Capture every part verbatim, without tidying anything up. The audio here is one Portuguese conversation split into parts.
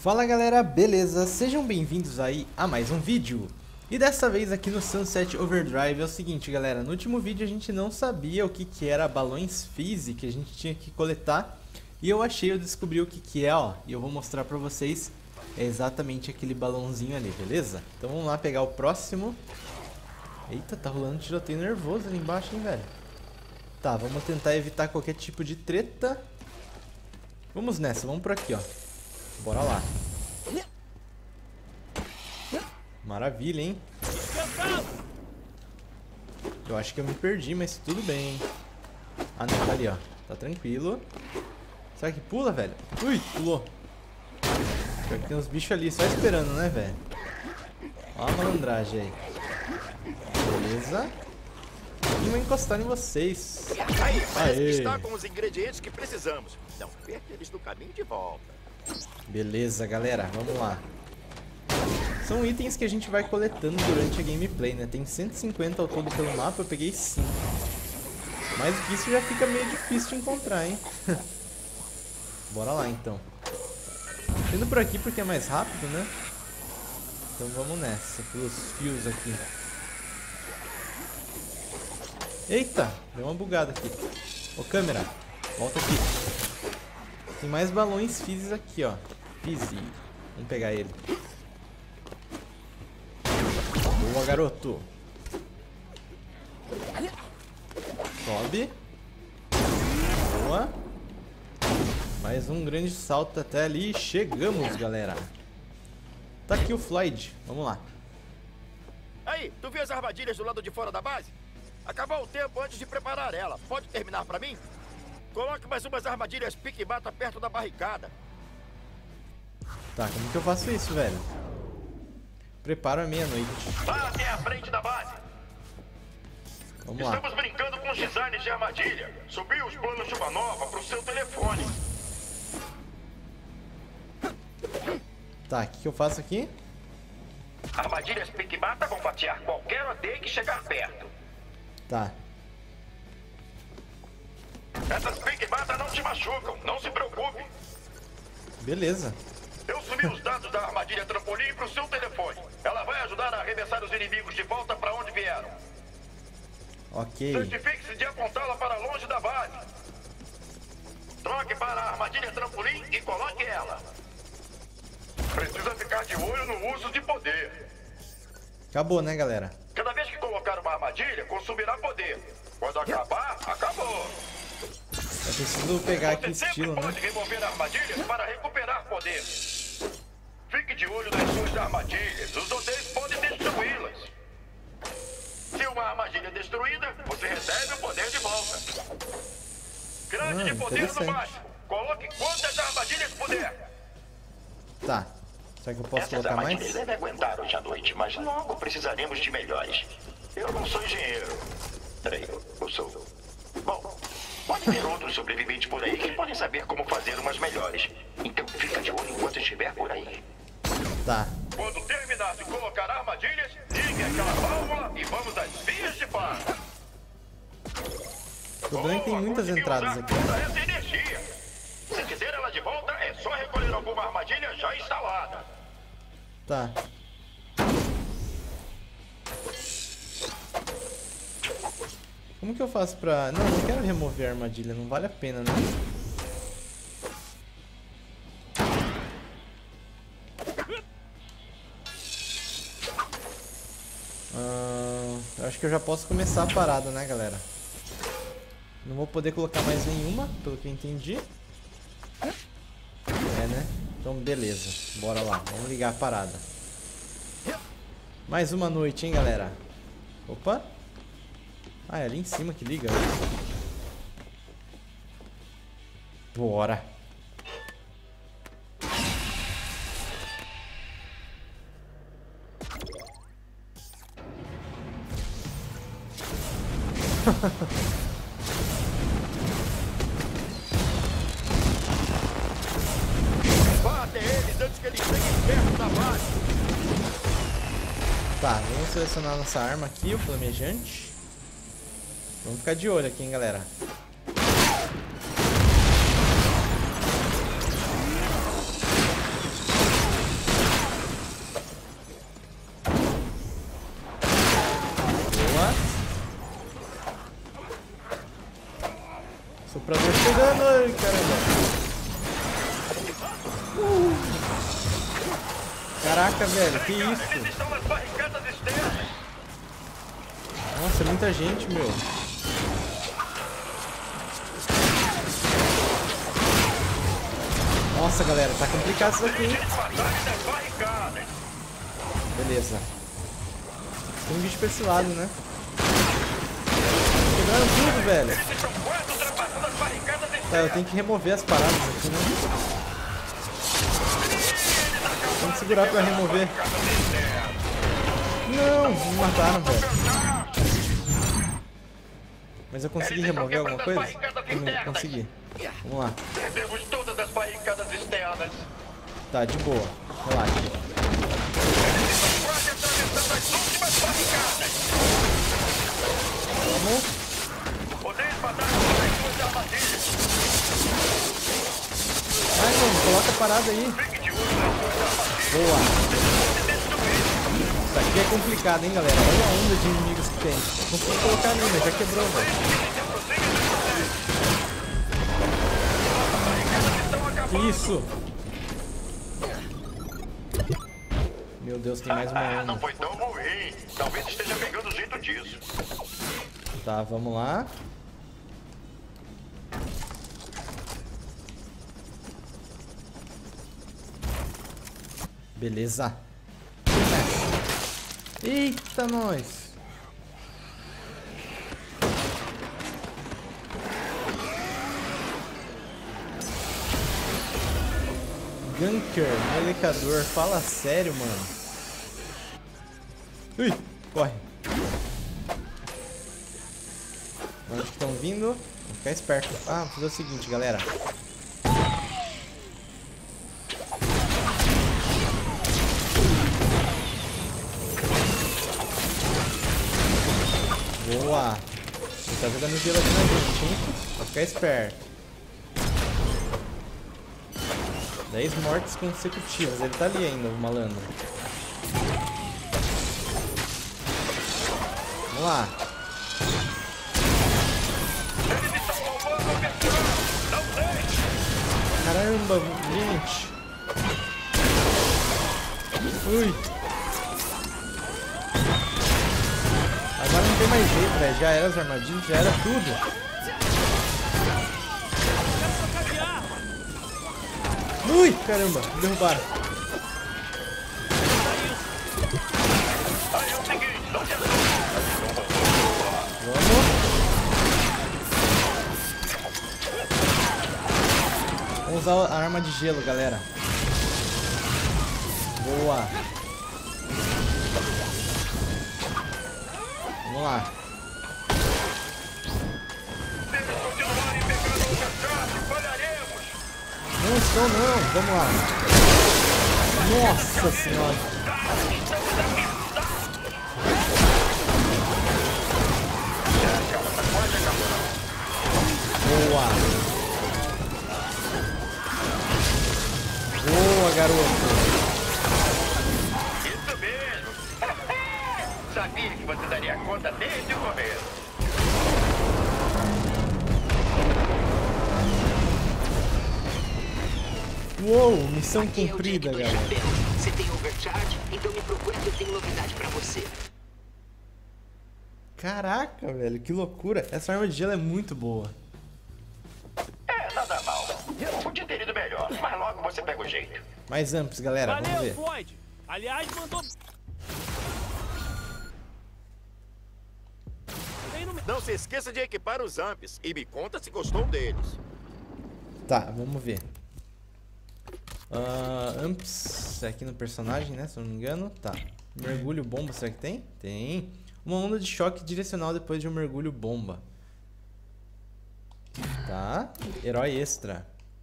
Fala galera, beleza? Sejam bem-vindos aí a mais um vídeo. E dessa vez aqui no Sunset Overdrive é o seguinte galera, no último vídeo a gente não sabia o que que era balões fizz que a gente tinha que coletar. E eu achei, eu descobri o que que é, ó, e eu vou mostrar pra vocês. É exatamente aquele balãozinho ali, beleza? Então vamos lá pegar o próximo. Eita, tá rolando um tiroteio nervoso ali embaixo, hein, velho? Tá, vamos tentar evitar qualquer tipo de treta. Vamos nessa, vamos por aqui, ó. Bora lá. Maravilha, hein? Eu acho que eu me perdi, mas tudo bem. Ah, não, tá ali, ó. Tá tranquilo. Será que pula, velho? Ui, pulou. Pior que tem uns bichos ali só esperando, né, velho? Ó a malandragem aí. Beleza. E vai encostar em vocês. Aí, parece Aê. que está com os ingredientes que precisamos. Não perca eles no caminho de volta. Beleza, galera, vamos lá. São itens que a gente vai coletando durante a gameplay, né? Tem cento e cinquenta ao todo pelo mapa, eu peguei cinco. Mais do que isso já fica meio difícil de encontrar, hein? Bora lá, então. Indo por aqui porque é mais rápido, né? Então vamos nessa, pelos fios aqui. Eita, deu uma bugada aqui. Ô câmera, volta aqui. Tem mais balões fizz aqui, ó. Fizz. Vamos pegar ele. Boa, garoto. Sobe. Boa. Mais um grande salto até ali. Chegamos, galera. Tá aqui o Floyd. Vamos lá. Aí, tu viu as armadilhas do lado de fora da base? Acabou o tempo antes de preparar ela. Pode terminar pra mim? Coloque mais umas armadilhas pique-bata perto da barricada. Tá, como que eu faço isso, velho? Preparo a meia-noite. Vá até a frente da base. Vamos lá. Estamos brincando com os designs de armadilha. Subi os planos chuva nova pro seu telefone. Tá, o que, que eu faço aqui? Armadilhas pique-bata vão fatiar qualquer O D que chegar perto. Tá. Essas pique-bata não te machucam, não se preocupe. Beleza. Eu subi os dados da armadilha trampolim pro seu telefone. Ela vai ajudar a arremessar os inimigos de volta pra onde vieram. Ok. Certifique-se de apontá-la para longe da base. Troque para a armadilha trampolim e coloque ela. Precisa ficar de olho no uso de poder. Acabou, né, galera? Cada vez que colocar uma armadilha, consumirá poder. Quando acabar, acabou. Eu preciso pegar aqui Você estilo, sempre né? pode remover armadilhas para recuperar poder. Fique de olho nas suas armadilhas. Os O Ds podem destruí-las. Se uma armadilha é destruída, você recebe o poder de volta. Grande Ah, de poder no interessante. máximo. Coloque quantas armadilhas puder. Tá. Será que eu posso Essas colocar armadilhas mais? devem aguentar hoje à noite, mas logo precisaremos de melhores. Eu não sou engenheiro. Peraí, eu sou. Bom, pode ter outros sobreviventes por aí que podem saber como fazer umas melhores. Então fica de olho enquanto estiver por aí. Tá. Quando terminar de colocar armadilhas, ligue aquela válvula e vamos às vias de fato. O problema é que tem muitas entradas aqui. Toda essa energia. Se quiser ela de volta, é só recolher alguma armadilha já instalada. Tá. Como que eu faço pra... Não, não quero remover a armadilha, não vale a pena, né? Ah, eu acho que eu já posso começar a parada, né, galera? Não vou poder colocar mais nenhuma, pelo que eu entendi. É, né? Então, beleza. Bora lá, vamos ligar a parada. Mais uma noite, hein, galera? Opa! Ah, é ali em cima que liga. Bora! Vá até eles antes que eles cheguem perto da base. Tá, vamos selecionar nossa arma aqui, o flamejante. Vamos ficar de olho aqui, hein, galera. Ai, caramba. Uh. Caraca, velho, que isso? Eles estão nas barricadas externas. Nossa, é muita gente, meu. Nossa, galera, tá complicado isso aqui, hein? Beleza. Tem um bicho pra esse lado, né? Quebraram tudo, velho. Tá, eu tenho que remover as paradas aqui, né? Tem que segurar pra remover. Não, me mataram, velho. Mas eu consegui remover alguma coisa? Eu não consegui. Vamos lá. Perdemos todas as barricadas externas. Tá, de boa. Relaxa. Quase atravessando as últimas barricadas. Vamos. Podeis matar as suas armadilhas. Ai, mano, coloca a parada aí. Fique de olho nas suas armadilhas. Boa. Isso aqui é complicado, hein, galera. Olha a onda de inimigos que tem. Consegui colocar ali, mas já quebrou, velho. Que isso? Meu Deus, tem mais uma Ah, onda. não foi tão ruim. Talvez esteja pegando o jeito disso. Tá, vamos lá. Beleza. Eita, nós. Gunker, melecador, fala sério, mano. Ui, corre. Onde que estão vindo? Vou ficar esperto. Ah, vou fazer o seguinte, galera. Boa. Ele tá jogando gelo aqui na gente, hein? Vou ficar esperto. dez mortes consecutivas. Ele tá ali ainda, o malandro. Vamos lá. Caramba, gente. Ui. Agora não tem mais jeito, velho. Já era as armadilhas, já era tudo. Ui, caramba, me derrubaram. Vamos. Vamos usar a arma de gelo, galera. Boa. Vamos lá. Não estou não, vamos lá. Nossa senhora. Boa. Boa, garoto. Isso mesmo. Sabia que você daria conta desde o começo. Uou, missão Aqui é o cumprida, Dick do galera. chapéu. Você tem overcharge? Então me procura que eu tenho novidade pra você. Caraca, velho, que loucura. Essa arma de gelo é muito boa. É, nada mal. Eu podia ter ido melhor, mas logo você pega o jeito. Mais amps, galera, vamos Valeu, ver. Floyd. Aliás, mandou... Tem no... Não se esqueça de equipar os amps e me conta se gostou deles. Tá, vamos ver. Uh, amps aqui no personagem, né? Se eu não me engano. Tá. Mergulho bomba, será que tem? Tem. Uma onda de choque direcional depois de um mergulho bomba. Tá. Herói extra.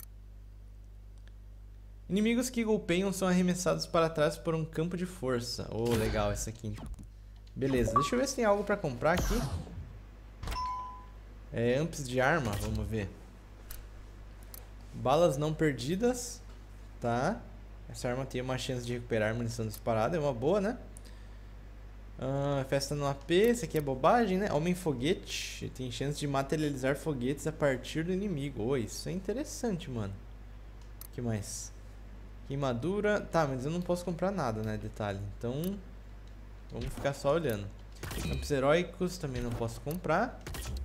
Inimigos que golpeiam são arremessados para trás por um campo de força. Oh, legal esse aqui. Beleza, deixa eu ver se tem algo pra comprar aqui. É, amps de arma, vamos ver. Balas não perdidas. Tá. Essa arma tem uma chance de recuperar munição disparada. É uma boa, né? Ah, festa no A P, isso aqui é bobagem, né? Homem foguete, tem chance de materializar foguetes a partir do inimigo. Oi, isso é interessante, mano. O que mais? Queimadura, tá, mas eu não posso comprar nada, né, detalhe. Então, vamos ficar só olhando. Campos heróicos, também não posso comprar.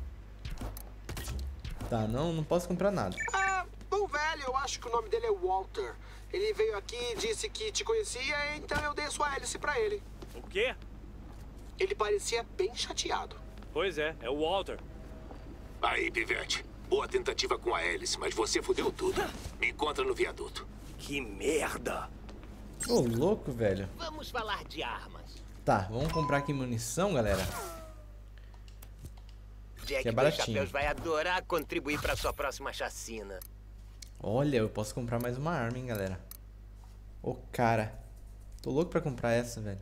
Tá, não, não posso comprar nada. Ah, o velho, eu acho que o nome dele é Walter. Ele veio aqui e disse que te conhecia, então eu dei a sua hélice pra ele. O quê? Ele parecia bem chateado. Pois é, é o Walter. Aí, pivete. Boa tentativa com a hélice, mas você fudeu tudo. Me encontra no viaduto. Que merda! Ô, louco, velho. Vamos falar de armas. Tá, vamos comprar aqui munição, galera. Jack Que é dos baratinho. Chapéus vai adorar contribuir pra sua próxima chacina. Olha, eu posso comprar mais uma arma, hein, galera. Ô, cara. Tô louco pra comprar essa, velho.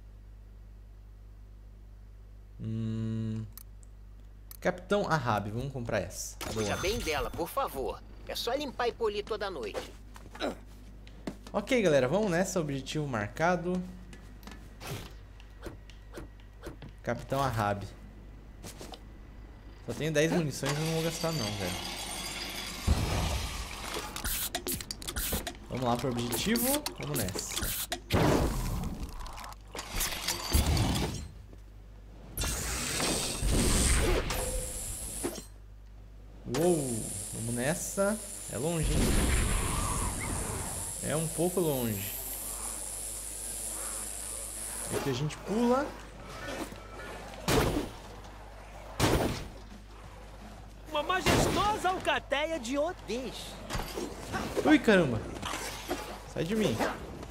Hum... Capitão Ahab, vamos comprar essa. Cuida Boa. bem dela, por favor. É só limpar e polir toda noite. Ok, galera, vamos nessa. Objetivo marcado. Capitão Ahab. Só tenho dez munições e não vou gastar não, velho. Vamos lá pro objetivo. Vamos nessa. Uou, vamos nessa. É longe, hein? É um pouco longe. Aqui a gente pula. Uma majestosa alcateia de Odês. Ui, caramba. Sai de mim.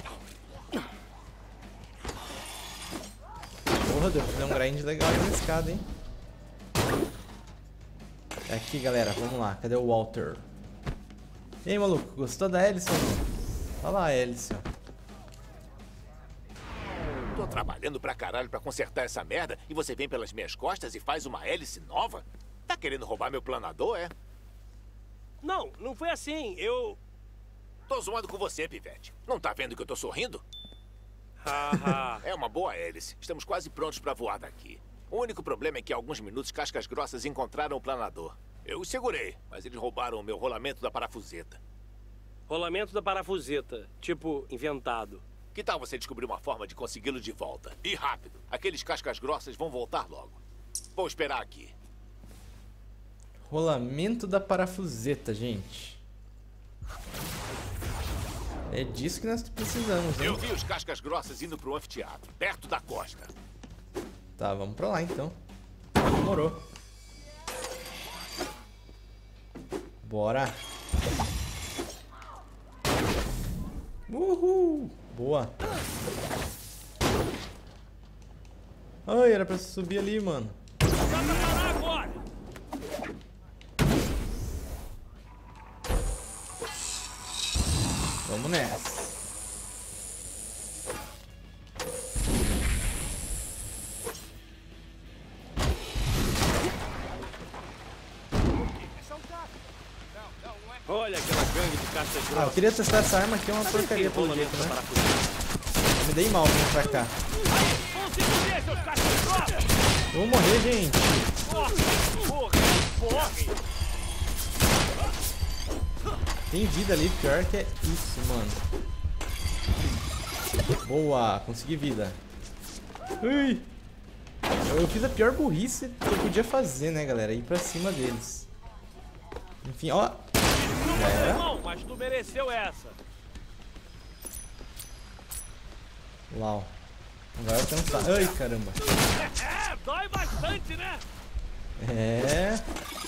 Porra, deu pra fazer um grind legal aí na escada, hein? É aqui, galera. Vamos lá. Cadê o Walter? E aí, maluco? Gostou da hélice ou não? Olha lá a hélice, ó. Tô trabalhando pra caralho pra consertar essa merda e você vem pelas minhas costas e faz uma hélice nova? Tá querendo roubar meu planador, é? Não, não foi assim. Eu... Tô zoando com você, pivete. Não tá vendo que eu tô sorrindo? Haha. É uma boa hélice. Estamos quase prontos pra voar daqui. O único problema é que há alguns minutos cascas grossas encontraram o planador. Eu os segurei, mas eles roubaram o meu rolamento da parafuseta. Rolamento da parafuseta. Tipo, inventado. Que tal você descobrir uma forma de consegui-lo de volta? E rápido. Aqueles cascas grossas vão voltar logo. Vou esperar aqui. Rolamento da parafuseta, gente. É disso que nós precisamos, hein? Eu vi os cascas grossas indo pro anfiteatro, perto da costa. Tá, vamos pra lá então. Demorou. Bora. Uhul. Boa. Ai, era pra subir ali, mano. Dá pra parar agora! Vamos nessa. Olha aquela gangue de cascas Ah, eu grossas. queria testar essa arma aqui, é uma porcaria pelo jeito, né? Me dei mal vindo pra cá. Vão se fuder, seus cascas grossas! Eu vou morrer, gente. Porra, porra! Tem vida ali, pior que é isso, mano. Boa, consegui vida. Ui. Eu, eu fiz a pior burrice que eu podia fazer, né, galera? Ir pra cima deles. Enfim, ó. Já era. Não, mas tu mereceu essa. Lá, ó. Não vai alcançar. Ai, caramba. É, dói bastante, né? É.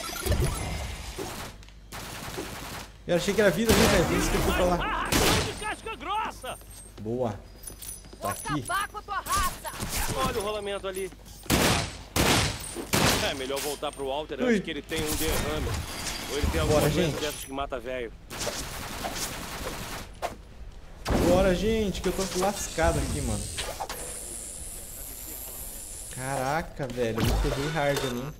Eu achei que era vida ali, velho. Por isso que eu fui pra lá. Arrastão de casca grossa! Boa. Tá aqui. Olha o rolamento ali. É melhor voltar pro Walter Ui. antes que ele tenha um derrame. Ou ele tem alguma Bora, doença gente. dessas que mata velho. Bora, gente, que eu tô lascado aqui, mano. Caraca, velho. Eu ferrei hard ali, hein?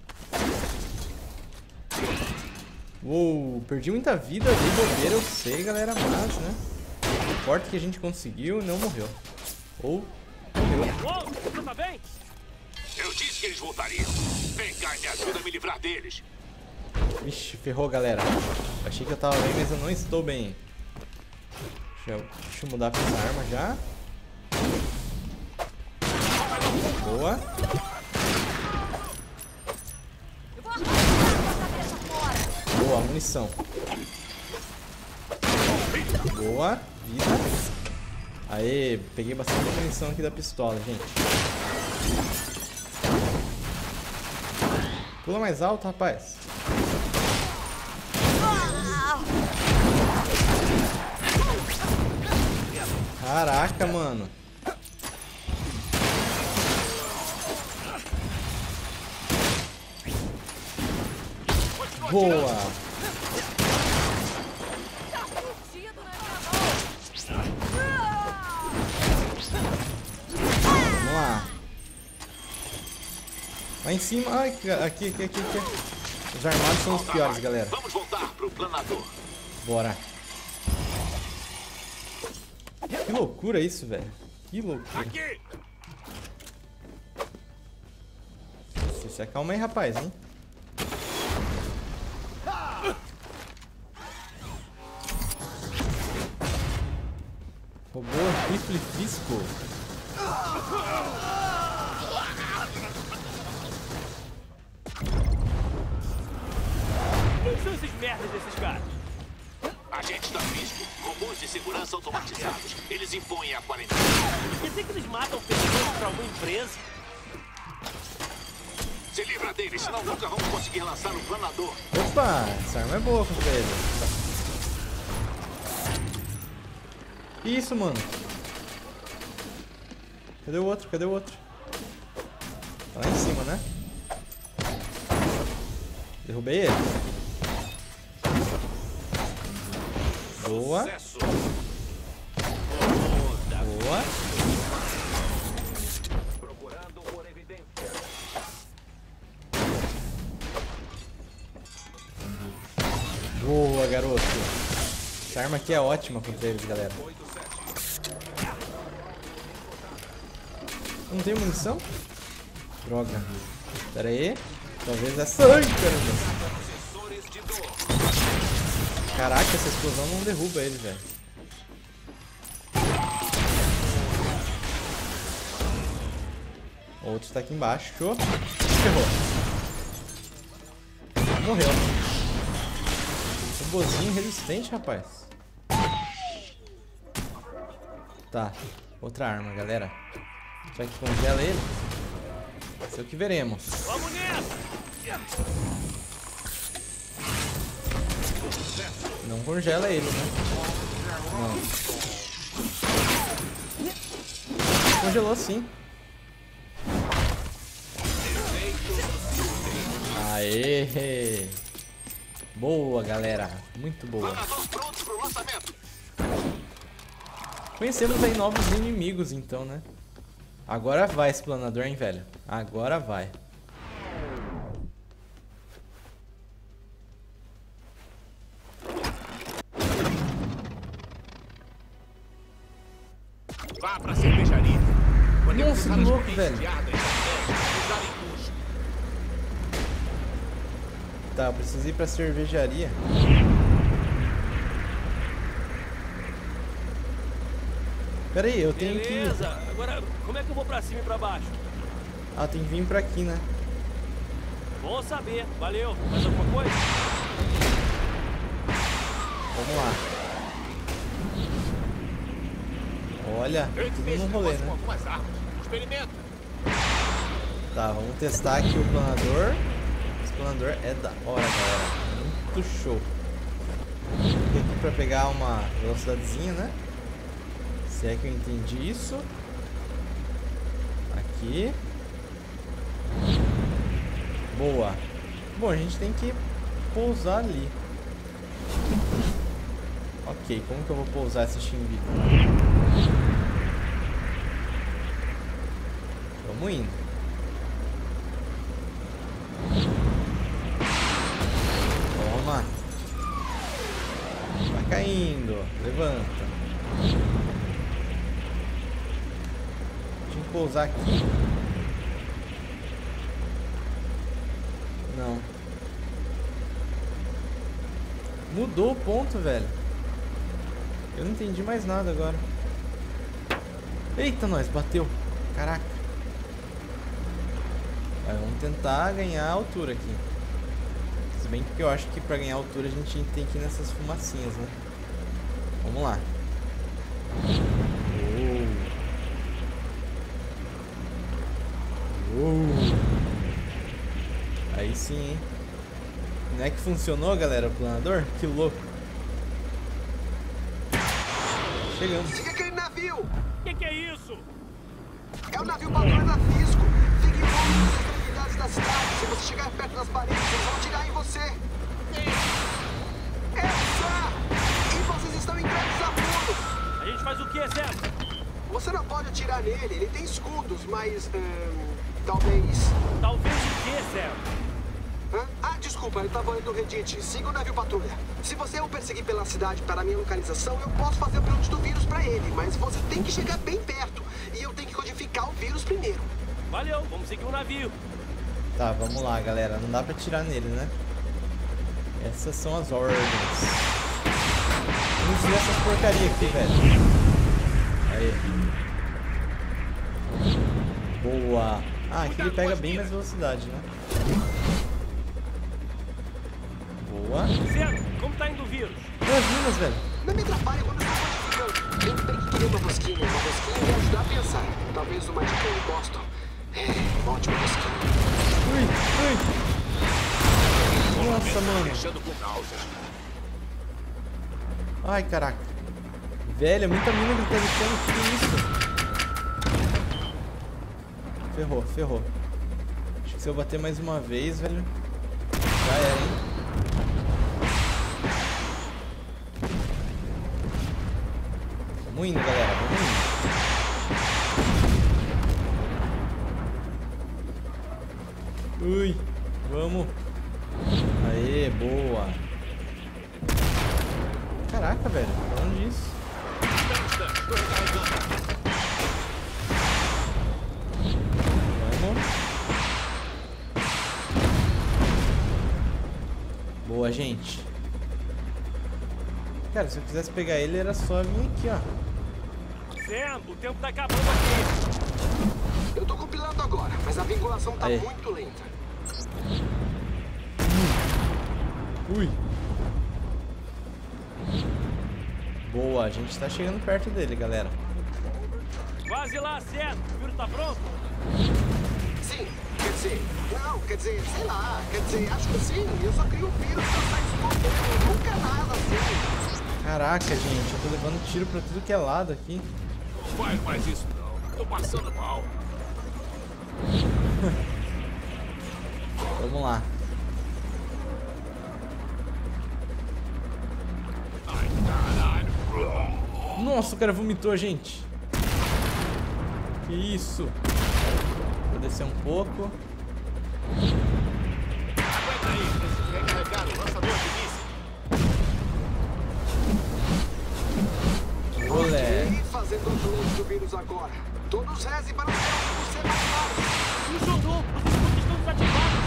Uou, perdi muita vida ali, bobeira, eu sei, galera, mas, né? O forte que a gente conseguiu não morreu. Ou Uou, você tá bem? Eu disse que eles voltariam. Vem cá e me ajuda a me livrar deles. Vixe, ferrou, galera. Achei que eu tava bem, mas eu não estou bem. Deixa eu, deixa eu mudar pra essa arma já. Boa. Boa, munição. Boa, vida. Aê, peguei bastante munição aqui da pistola, gente. Pula mais alto, rapaz. Caraca, mano. Boa. Vamos lá. Lá em cima. Ai, aqui, aqui, aqui, aqui. Os armados são os piores, galera. Vamos voltar pro planador. Bora. Que loucura isso, velho. Que loucura. Aqui! Você se acalma aí, rapaz, hein? Robô rifle fisco. Quem são esses merdas desses caras? Agentes da Fisco, robôs de segurança automatizados. Eles impõem a quarentena. Quer dizer que eles matam pessoas pra alguma empresa? Se livra deles, senão nunca vamos conseguir lançar o planador. Opa, essa arma é boa contra ele. Que isso, mano? Cadê o outro? Cadê o outro? Tá lá em cima, né? Derrubei ele. Boa. Boa. Boa, garoto. Essa arma aqui é ótima contra eles, galera. Não tem munição? Droga. Pera aí. Talvez essa... Ai, caramba. Caraca, essa explosão não derruba ele, velho. O outro tá aqui embaixo. Show. Ferrou. Morreu. Robozinho resistente, rapaz. Tá. Outra arma, galera. Será que congela ele? Isso é o que veremos. Vamos nessa! Não congela ele, né? Não. Congelou sim. Aê! Boa, galera. Muito boa. Conhecemos aí novos inimigos, então, né? Agora vai, explanador, hein, velho? Agora vai. Vá pra cervejaria. Nossa, que louco, velho. Tá, eu preciso ir pra cervejaria. Pera aí, eu tenho que... Beleza, agora como é que eu vou pra cima e pra baixo? Ah, tem que vir pra aqui, né? Bom saber, valeu. Mais alguma coisa? Vamos lá. Olha, tudo no rolê, né? Experimenta. Tá, vamos testar aqui o planador. Esse planador é da hora, galera. Muito show. Aqui, aqui pra pegar uma velocidadezinha, né? Se é que eu entendi isso. Aqui. Boa. Bom, a gente tem que pousar ali. Ok, como que eu vou pousar esse chimbico? Vamos indo. Toma. Vai caindo. Levanta. Tinha que pousar aqui. Não. Mudou o ponto, velho. Eu não entendi mais nada agora. Eita, nós, bateu. Caraca. Vai, vamos tentar ganhar altura aqui. Se bem que eu acho que pra ganhar altura a gente tem que ir nessas fumacinhas, né? Vamos lá. Oh. Oh. Aí sim, hein? Não é que funcionou, galera, o planador? Que louco. Chegamos. Siga aquele navio! O que, que é isso? É o navio patrulha da Fisco. Fique em volta das extremidades da cidade. Se você chegar perto das paredes, eles vão atirar em você. Essa! E vocês estão em grandes apuros. A gente faz o que, Sam? Você não pode atirar nele. Ele tem escudos, mas... Hum, talvez... Talvez o que, Sam? Hã? Ah, desculpa, eu tava lendo o Reddit. Siga o navio patrulha. Se você o perseguir pela cidade para a minha localização, eu posso fazer o upload do vírus pra ele, mas você tem que chegar bem perto. E eu tenho que codificar o vírus primeiro. Valeu, vamos seguir o navio. Tá, vamos lá, galera. Não dá pra atirar nele, né? Essas são as ordens. Vamos ver essas porcarias aqui, velho. Aí. Boa. Ah, aqui ele pega bem mais velocidade, né? Boa. Sam, como tá indo o vírus? Duas minas, velho. Não me atrapalhe quando eu estou codificando. Eu tenho que querer uma rosquinha. Uma rosquinha me ajudar a pensar. Talvez uma de Ken Boston. É, uma ótima rosquinha. Ui, ui. Nossa, mano. Deixando com náuseas. Ai, caraca. Velho, é muita mina que ele tá deixando. Que isso? Ferrou, ferrou. Acho que se eu bater mais uma vez, velho, já era, hein? Vamos indo, galera. Vamos indo. Ui, vamos. Aê, boa. Caraca, velho. Onde isso? Vamos. Boa, gente. Cara, se eu quisesse pegar ele, era só vir aqui, ó. Sam, o tempo tá acabando aqui. Eu tô compilando agora, mas a vinculação tá Aí. muito lenta. Ui. Boa, a gente tá chegando perto dele, galera. Quase lá, Sam. O vírus tá pronto? Sim, quer dizer, não, quer dizer, sei lá, quer dizer, acho que sim. Eu só crio um vírus pra sair escondendo, nunca nada assim. Caraca, gente, eu tô levando tiro pra tudo que é lado aqui. Não faz mais isso, não. Tô passando mal. Vamos lá. Ai, caralho. Nossa, o cara vomitou, gente. Que isso? Vou descer um pouco. Aguenta aí, preciso recarregar o lançador de míssil. Olé. Ok, fazendo o upload do vírus agora. Todos rezem para o céu por ser mais claro. Funcionou! Os escudos estão desativados!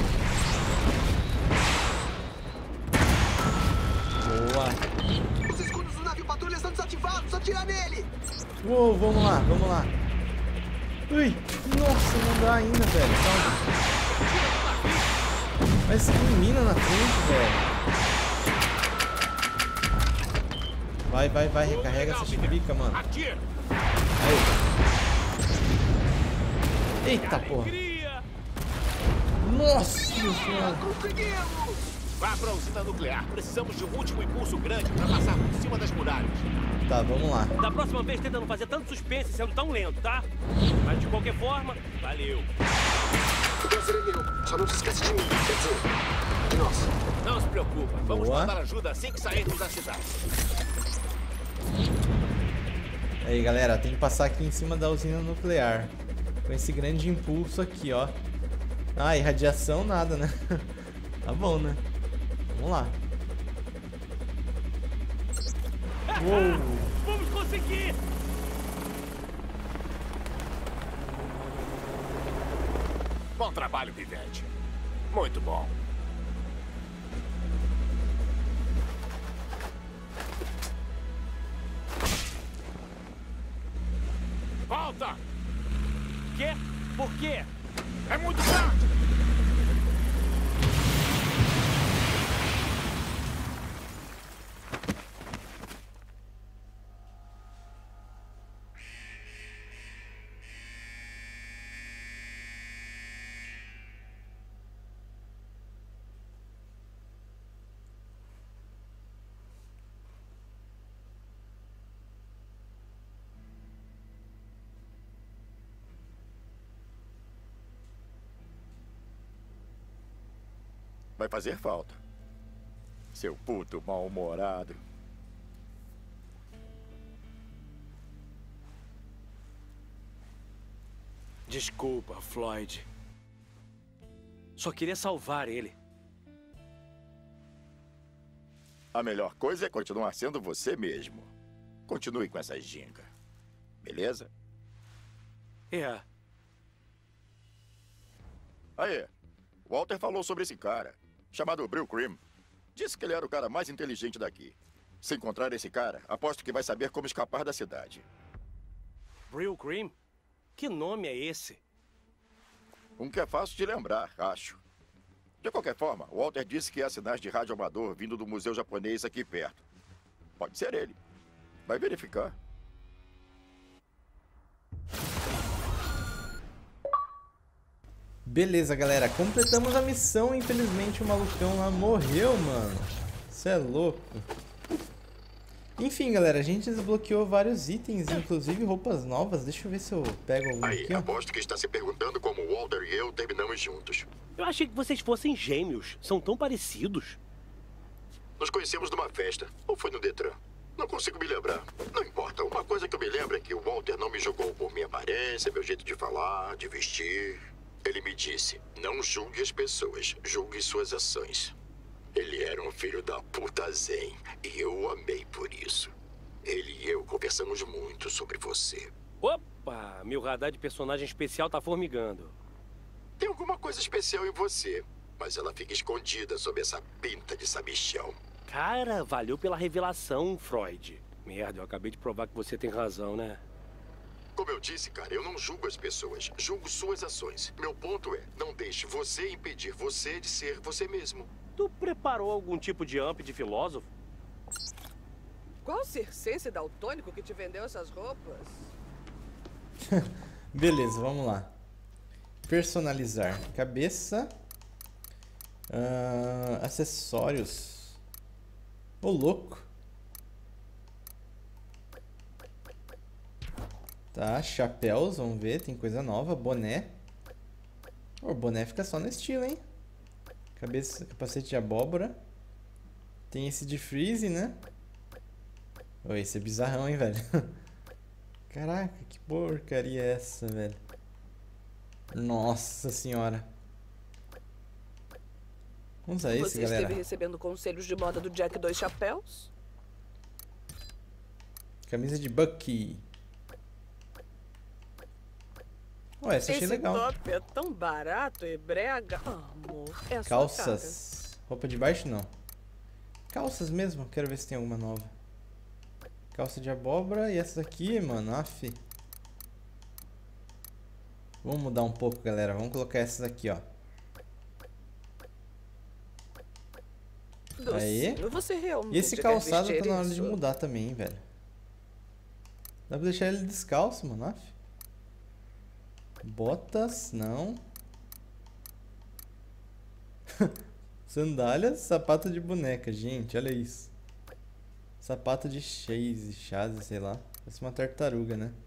Boa. Os escudos do navio patrulha estão desativados, atira nele! Uou, vamos lá, vamos lá. Ui, nossa, não dá ainda, velho. Calma. Mas tem mina na frente, velho. Vai, vai, vai, recarrega essa chiquibica, mano. Atira! Aí. Eita, porra. Alegria! Nossa senhora. Conseguimos! Vá pra usina nuclear. Precisamos de um último impulso grande pra passar por cima das muralhas. Tá, vamos lá. Da próxima vez tenta não fazer tanto suspense sendo tão lento, tá? Mas de qualquer forma, valeu. O prazer é meu. Só não se esquece de mim, quer dizer, de nós. Não se preocupa. Vamos Boa. mandar ajuda assim que sairmos da cidade. Aí, galera, tem que passar aqui em cima da usina nuclear. Com esse grande impulso aqui, ó. Ah, e radiação nada, né? Tá bom, né? Vamos lá. Uou. Vamos conseguir! Bom trabalho, Pivete. Muito bom. Volta! Quê? Por quê? É muito grande! Vai fazer falta. Seu puto mal-humorado. Desculpa, Floyd. Só queria salvar ele. A melhor coisa é continuar sendo você mesmo. Continue com essa ginga. Beleza? É. Aí, Walter falou sobre esse cara, chamado Brill Cream. Disse que ele era o cara mais inteligente daqui. Se encontrar esse cara, aposto que vai saber como escapar da cidade. Brill Cream? Que nome é esse? Um que é fácil de lembrar, acho. De qualquer forma, Walter disse que há sinais de rádio amador vindo do museu japonês aqui perto. Pode ser ele. Vai verificar. Beleza, galera. Completamos a missão. Infelizmente o malucão lá morreu, mano. Isso é louco. Enfim, galera, a gente desbloqueou vários itens, inclusive roupas novas. Deixa eu ver se eu pego algum Aí, aqui, ó. aposto que está se perguntando como Walter e eu terminamos juntos. Eu achei que vocês fossem gêmeos. São tão parecidos. Nos conhecemos numa festa, ou foi no Detran? Não consigo me lembrar. Não importa. Uma coisa que eu me lembro é que o Walter não me julgou por minha aparência, meu jeito de falar, de vestir. Ele me disse, não julgue as pessoas, julgue suas ações. Ele era um filho da puta zen, e eu o amei por isso. Ele e eu conversamos muito sobre você. Opa! Meu radar de personagem especial tá formigando. Tem alguma coisa especial em você, mas ela fica escondida sob essa pinta de sabichão. Cara, valeu pela revelação, Freud. Merda, eu acabei de provar que você tem razão, né? Como eu disse, cara, eu não julgo as pessoas, julgo suas ações. Meu ponto é, não deixe você impedir você de ser você mesmo. Tu preparou algum tipo de amp de filósofo? Qual circense daltônico que te vendeu essas roupas? Beleza, vamos lá. Personalizar. Cabeça. Ah, acessórios. Ô, louco. Tá, chapéus, vamos ver, tem coisa nova. Boné. O boné fica só no estilo, hein? Cabeça, capacete de abóbora. Tem esse de freeze, né? Oh, esse é bizarrão, hein, velho? Caraca, que porcaria é essa, velho? Nossa senhora. Vamos usar esse, Você galera. esteve recebendo conselhos de moda do Jack Dois Chapéus? Camisa de Bucky. Ué, essa achei Esse legal. top é tão barato e brega. Ah, amor, é a sua Calças. Roupa de baixo, não. Calças mesmo. Quero ver se tem alguma nova. Calça de abóbora. E essa aqui, mano. Aff. Vamos mudar um pouco, galera. Vamos colocar essas aqui, ó. cara. Aí. Docinho, você realmente E esse quer calçado vestir tá na hora isso? de mudar também, hein, velho. Dá pra deixar ele descalço, mano. Aff. Botas, não. Sandálias, sapato de boneca, gente, olha isso. Sapato de chase, chase, sei lá. Parece uma tartaruga, né?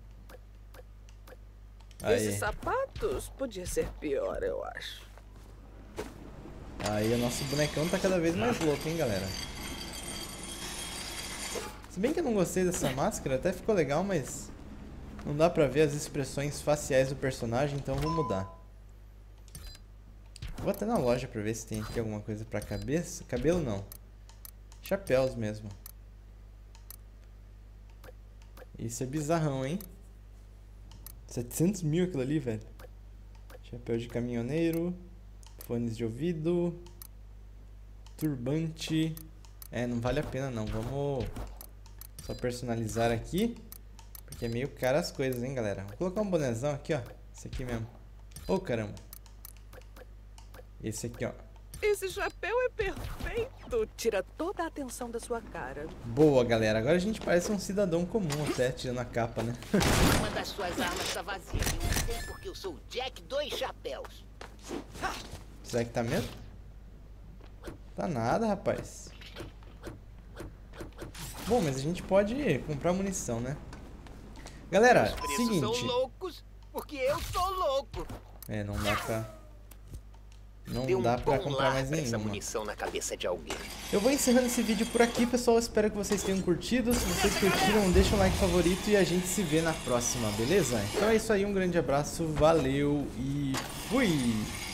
Esses Aí, sapatos podia ser pior, eu acho. aí o nosso bonecão tá cada vez mais louco, hein, galera. Se bem que eu não gostei dessa máscara, até ficou legal, mas não dá pra ver as expressões faciais do personagem, então vou mudar. Vou até na loja pra ver se tem aqui alguma coisa pra cabeça. Cabelo não. Chapéus mesmo. Isso é bizarrão, hein? setecentos mil aquilo ali, velho. Chapéu de caminhoneiro. Fones de ouvido. Turbante. É, não vale a pena não. Vamos só personalizar aqui. Porque é meio caro as coisas, hein, galera. Vou colocar um bonezão aqui, ó. Esse aqui mesmo. Ô, oh, caramba. Esse aqui, ó. Esse chapéu é perfeito. Tira toda a atenção da sua cara. Boa, galera. Agora a gente parece um cidadão comum até, tirando a capa, né? Uma das suas armas tá vazia. Eu sei porque eu sou o Jack Dois Chapéus. Será que tá mesmo? Tá nada, rapaz. Bom, mas a gente pode comprar munição, né? Galera, Os seguinte. são loucos porque eu sou louco. É, não dá pra... Não Dê um dá pra bom comprar lar mais pra essa nenhuma. munição na cabeça de alguém. Eu vou encerrando esse vídeo por aqui, pessoal. Espero que vocês tenham curtido. Se vocês curtiram, deixa um like favorito e a gente se vê na próxima, beleza? Então é isso aí, um grande abraço, valeu e fui!